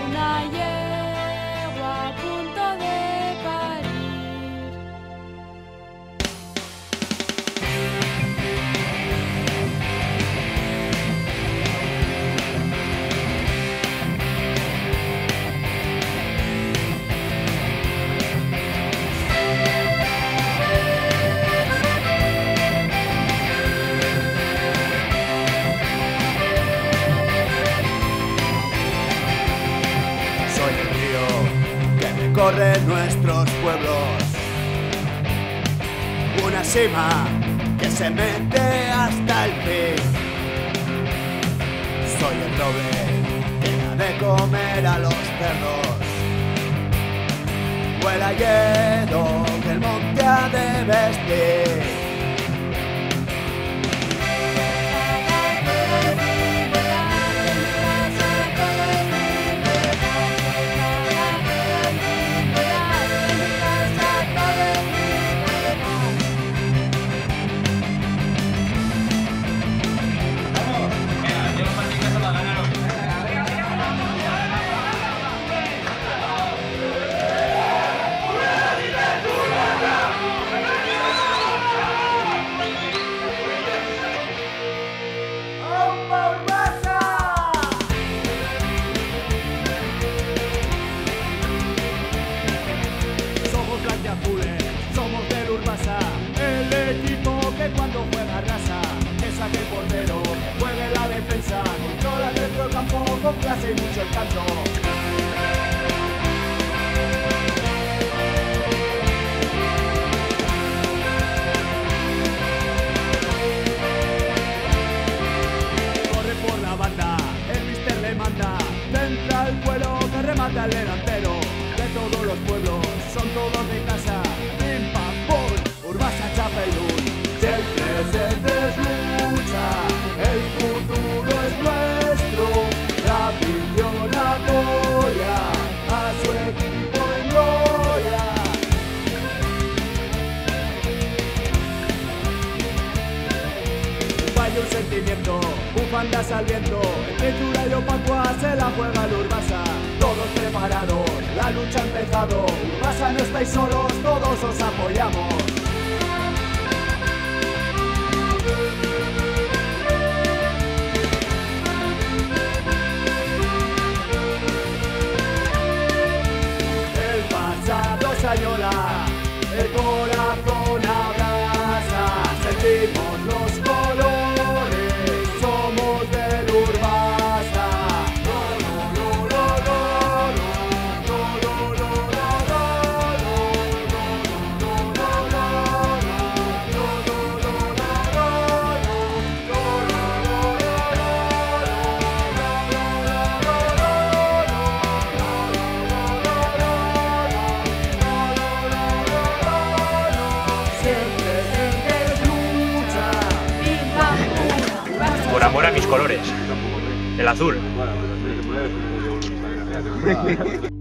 una yegua a punto de parir. Soy el río que recorre nuestros pueblos, una cima que se mete hasta el fin. Soy el roble que da de comer a los perros, o el hayedo que el monte ha de vestir. Somos del Urbasa, el equipo que cuando juega arrasa, que saque el portero, que juegue la defensa, controla dentro del campo con clase y mucho encanto. Corre por la banda, el mister le manda, centra el vuelo que remata al delantero. De todos los pueblos, son todos de casa. Pim pam pum, Urbasa Chapelún. Si el presente es lucha, el futuro es nuestro. La afición apoya a su equipo en gloria. Un fallo, un sentimiento, bufandas al viento. Entre Chura y Opacua se la juega el Urbasa. Todos preparados, la lucha ha empezado. Urbasa, no estáis solos, todos os apoyamos. El pasado se añora, el corazón abraza. Sentimos los colores, somos del Urbasa. Por amor a mis colores, el azul.